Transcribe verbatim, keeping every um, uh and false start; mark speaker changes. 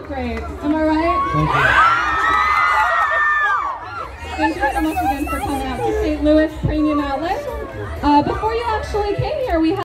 Speaker 1: look great. Am I right?
Speaker 2: Thank you.
Speaker 1: Thank you so much again for coming out to Saint Louis Premium Outlet. Uh, before you actually came here, we had